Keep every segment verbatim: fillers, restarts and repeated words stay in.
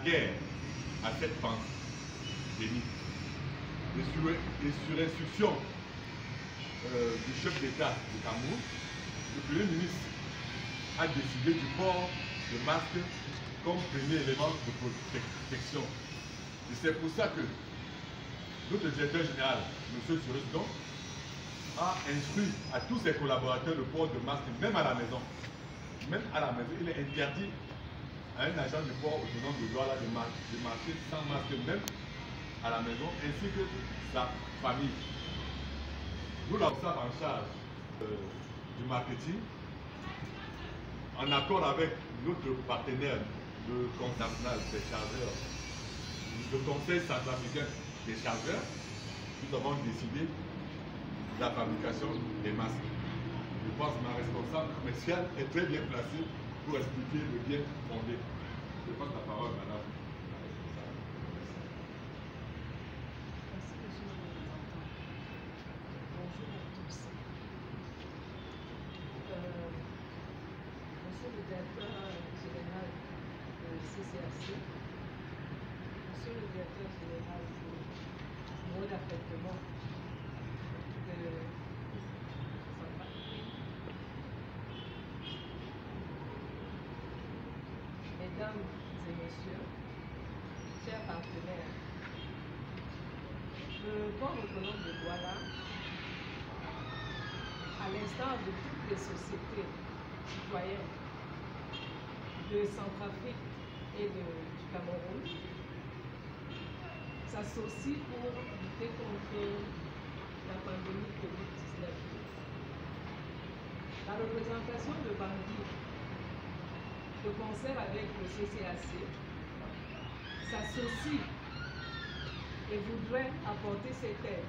guerre à cette pandémie. Et sur, et sur instruction euh, du chef d'État du Cameroun, le Premier ministre a décidé du port de masque comme premier élément de protection. Et c'est pour ça que notre directeur général, M. Suresdon, a instruit à tous ses collaborateurs le port de masque, même à la maison. Même à la maison, il est interdit à un agent du port autonome de Douala de marcher sans masque, même à la maison, ainsi que sa famille. Nous l'avons en charge euh, du marketing, en accord avec notre partenaire, le Conseil national des chargeurs, le Conseil centrafricain des chargeurs. Nous avons décidé de la fabrication des masques. Je pense que ma responsable commerciale est très bien placée pour expliquer le bien fondé. Je passe la parole, madame. Merci, monsieur le représentant. Bonjour à tous. Euh, monsieur le directeur général de C C A C, monsieur le directeur général du bureau d'affectement de Mesdames et messieurs, chers partenaires, le port autonome de Douala, à l'instar de toutes les sociétés citoyennes de Centrafrique et de, du Cameroun, s'associe pour lutter contre la pandémie Covid dix-neuf. La représentation de Bangui, de concert avec le C C A C, s'associe et voudrait apporter cette aide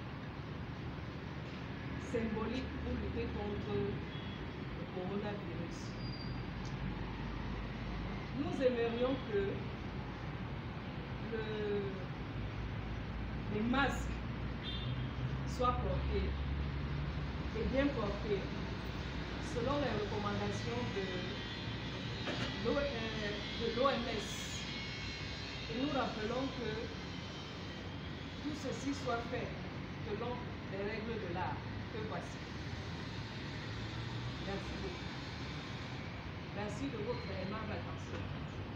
symbolique pour lutter contre le coronavirus. Nous aimerions que le, les masques soient portés et bien portés selon les recommandations de de l'O M S. Et nous rappelons que tout ceci soit fait selon les règles de l'art que voici. Merci beaucoup. Merci de votre aimable attention.